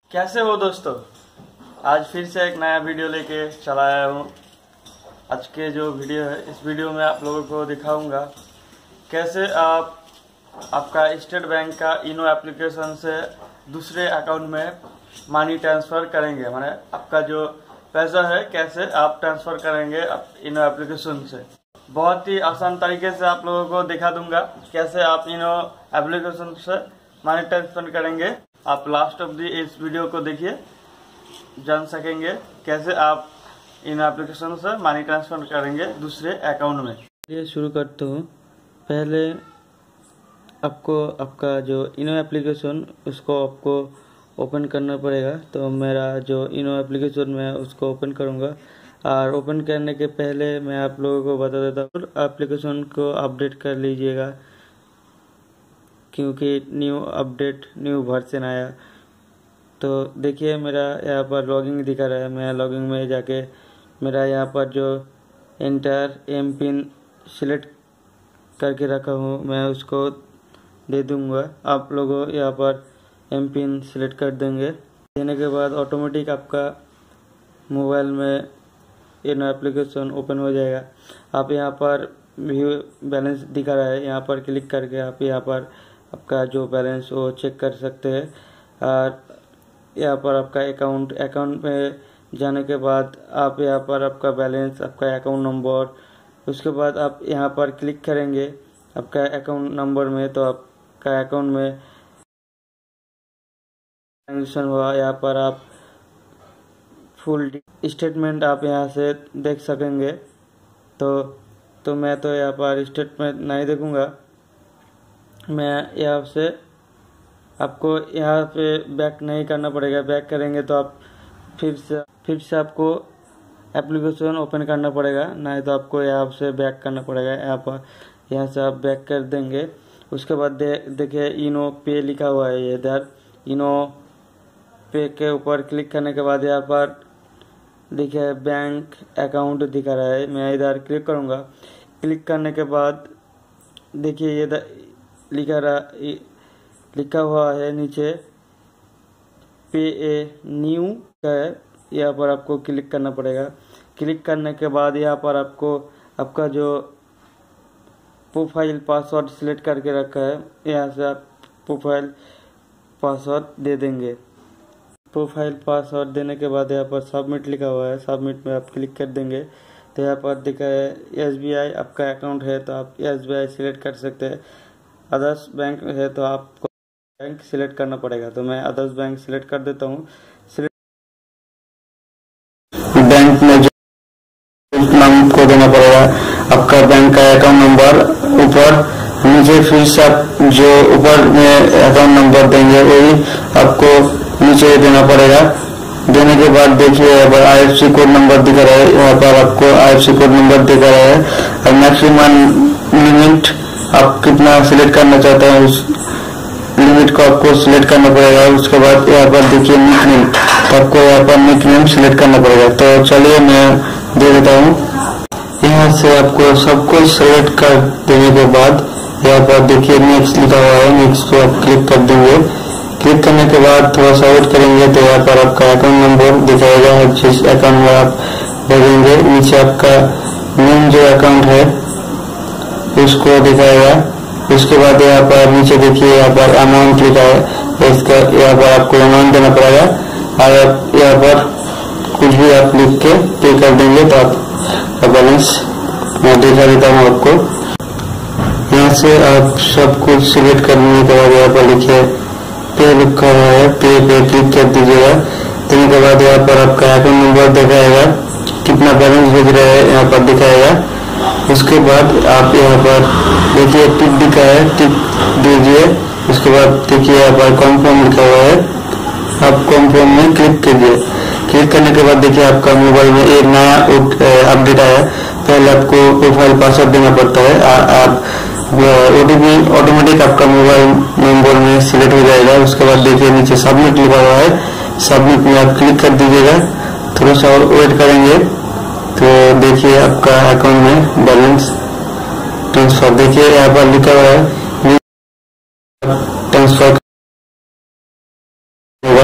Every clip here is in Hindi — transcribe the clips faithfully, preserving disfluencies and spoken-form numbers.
कैसे हो दोस्तों, आज फिर से एक नया वीडियो लेके चला आया हूँ। आज के जो वीडियो है, इस वीडियो में आप लोगों को दिखाऊंगा कैसे आप आपका स्टेट बैंक का इनो एप्लीकेशन से दूसरे अकाउंट में मनी ट्रांसफ़र करेंगे। माने आपका जो पैसा है कैसे आप ट्रांसफ़र करेंगे इनो एप्लीकेशन से। बहुत ही आसान तरीके से आप लोगों को दिखा दूंगा कैसे आप इनो एप्लीकेशन से मनी ट्रांसफ़र करेंगे। आप लास्ट ऑफ दी इस वीडियो को देखिए, जान सकेंगे कैसे आप इन एप्लीकेशन से मनी ट्रांसफर करेंगे दूसरे अकाउंट में। ये शुरू करता हूँ। पहले आपको आपका जो इनो एप्लीकेशन उसको आपको ओपन करना पड़ेगा। तो मेरा जो इनो एप्लीकेशन मैं उसको ओपन करूँगा, और ओपन करने के पहले मैं आप लोगों को बता देता हूँ एप्लीकेशन को अपडेट कर लीजिएगा, क्योंकि न्यू अपडेट न्यू वर्जन आया। तो देखिए मेरा यहाँ पर लॉगिंग दिखा रहा है। मैं लॉगिंग में जाके मेरा यहाँ पर जो एंटर एम पिन सिलेक्ट करके रखा हूँ मैं उसको दे दूँगा। आप लोगों यहाँ पर एम पिन सिलेक्ट कर देंगे। देने के बाद ऑटोमेटिक आपका मोबाइल में इन एप्लीकेशन ओपन हो जाएगा। आप यहाँ पर व्यू बैलेंस दिखा रहा है, यहाँ पर क्लिक करके आप यहाँ पर आपका जो बैलेंस वो चेक कर सकते हैं। और यहाँ पर आपका अकाउंट अकाउंट में जाने के बाद आप यहाँ पर आपका बैलेंस, आपका अकाउंट नंबर, उसके बाद आप यहाँ पर क्लिक करेंगे आपका अकाउंट नंबर में, तो आपका अकाउंट में ट्रांजेक्शन हुआ। यहाँ पर आप फुल स्टेटमेंट आप यहाँ से देख सकेंगे। तो तो मैं तो यहाँ पर स्टेटमेंट नहीं देखूँगा। मैं यहाँ से आपको यहाँ पे बैक नहीं करना पड़ेगा। बैक करेंगे तो आप फिर से फिर से आपको एप्लीकेशन ओपन करना पड़ेगा, नहीं तो आपको यहाँ से बैक करना पड़ेगा। यहाँ पर यहाँ से आप बैक कर देंगे। उसके बाद दे, देखिए इनो पे लिखा हुआ है इधर। इनो पे के ऊपर क्लिक करने के बाद यहाँ पर देखिए बैंक अकाउंट दिखा रहा है। मैं इधर क्लिक करूँगा। क्लिक करने के बाद देखिए ये लिखा रहा लिखा हुआ है नीचे पे ए न्यू का है। यहाँ पर आपको क्लिक करना पड़ेगा। क्लिक करने के बाद यहाँ पर आपको आपका जो प्रोफाइल पासवर्ड सिलेक्ट करके रखा है, यहाँ से आप प्रोफाइल पासवर्ड दे देंगे। प्रोफाइल पासवर्ड देने के बाद यहाँ पर सबमिट लिखा हुआ है, सबमिट में आप क्लिक कर देंगे। तो यहाँ पर दिखा है एस बी आई आपका अकाउंट है, तो आप एस बी आई सिलेक्ट कर सकते हैं। अदर्स बैंक है तो आपको बैंक सिलेक्ट करना पड़ेगा। तो मैं अदर्स बैंक सिलेक्ट कर देता हूँ। बैंक में जो नाम को देना पड़ेगा आपका बैंक का अकाउंट नंबर, ऊपर नीचे फिर से आप जो ऊपर में अकाउंट नंबर देंगे वही आपको नीचे देना पड़ेगा। देने के बाद देखिए यहाँ पर I F C code number दिखा रहा है। यहाँ पर आपको I F C code number दिखा रहा है। और मैक्सिमम लिमिट आप कितना सिलेक्ट करना चाहते हैं उस लिमिट को आपको सिलेक्ट करना पड़ेगा। उसके बाद यहाँ पर देखिए निक नेम, तो आपको यहाँ पर निक नेम सिलेक्ट करना पड़ेगा। तो चलिए मैं दे देता हूँ। यहाँ से आपको सब कुछ सिलेक्ट कर देने के बाद यहाँ पर देखिए नेक्स्ट लिखा हुआ है, नेक्स्ट पे आप क्लिक कर देंगे। क्लिक करने के बाद थोड़ा सा वेट करेंगे तो यहाँ पर आपका अकाउंट नंबर दिखाएगा, जिस अकाउंट में आप भेजेंगे। नीचे आपका मेन जो अकाउंट है उसको दिखाएगा। उसके बाद यहाँ पर नीचे देखिए यहाँ पर अमाउंट लिखा है, इसका यहाँ पर आपको अमाउंट देना पड़ेगा। और आप यहाँ पर कुछ भी आप लिख के पे कर देंगे तो आपका बैलेंस मैं दिखा देता हूँ आपको। यहाँ से आप सब कुछ सिलेक्ट करने के बाद यहाँ पर लिखिए पे लिखा हुआ है, पे पे क्लिक कर दीजिएगा। देने के बाद यहाँ पर आपका अकाउंट नंबर दिखाएगा, कितना बैलेंस भेज रहे हैं यहाँ पर दिखाएगा। उसके बाद आप यहाँ पर देखिए टिक दिखा है, टिक दीजिए। उसके बाद देखिए यहाँ पर कॉन्फर्म लिखा हुआ है, आप कॉन्फर्म में क्लिक कीजिए। क्लिक करने के बाद देखिए आपका मोबाइल में एक नया अपडेट आया। पहले आपको प्रोफाइल पासवर्ड देना पड़ता है, आप ओ टी पी ऑटोमेटिक आपका मोबाइल नंबर में सिलेक्ट हो जाएगा। उसके बाद देखिए नीचे सबमिट लिखा हुआ है, सबमिट में आप क्लिक कर दीजिएगा। थोड़ा सा और वेट करेंगे तो देखिए आपका अकाउंट में बैलेंस ट्रांसफर देखिए यहाँ पर लिखा हुआ है ट्रांसफर होगा। तो मुझे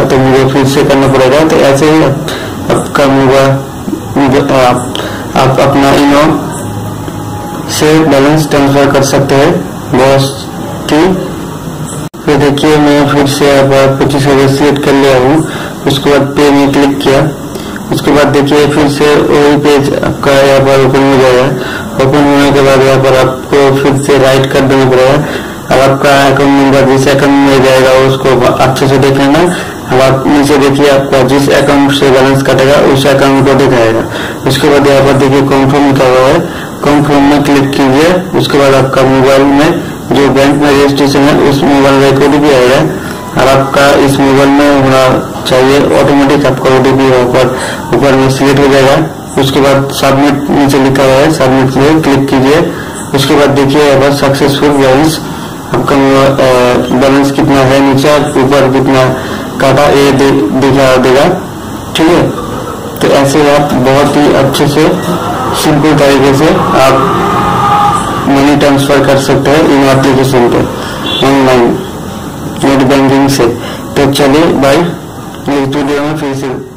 आपको फिर से करना पड़ेगा। तो ऐसे ही आपका मोबाइल आप, आप अपना इनो से बैलेंस ट्रांसफर कर सकते हैं बहुत ही। फिर देखिए मैं फिर से अब पच्चीस हजार सिलेक्ट कर लिया हूँ, उसके बाद पे में क्लिक किया। उसके बाद देखिए फिर से वही पेज आपका यहाँ पर ओपन हो जाएगा। ओपन होने के बाद यहाँ पर आपको फिर से राइट कर देना पड़ेगा। अब आपका अकाउंट नंबर जिस अकाउंट में जाएगा उसको अच्छे से देख लेना। अब आप नीचे देखिए आपका जिस अकाउंट से बैलेंस कटेगा उस अकाउंट को दिखाएगा। उसके बाद यहाँ पर देखिए कॉन्फर्म लिखा हुआ है, कॉन्फर्म में क्लिक कीजिए। उसके बाद आपका मोबाइल में जो बैंक में रजिस्ट्रेशन है उस मोबाइल में एक ओटीपी आएगा और आपका इस मोबाइल में होना चाहिए ऑटोमेटिक आपका ओटीपी ऊपर ऊपर में सिलेक्ट हो जाएगा। उसके बाद सबमिट नीचे लिखा हुआ है, सबमिट में क्लिक कीजिए। उसके बाद देखिए यहाँ पर सक्सेसफुल बैलेंस आपका बैलेंस कितना है, नीचे ऊपर कितना काटा ये दिखा देगा। ठीक है, तो ऐसे आप बहुत ही अच्छे से सिंपल तरीके से आप मनी ट्रांसफर कर सकते हैं इन एप्लीकेशन पे ऑनलाइन नेट बैंकिंग से। तो चलिए बाय, नेक्स्ट वीडियो में फिर से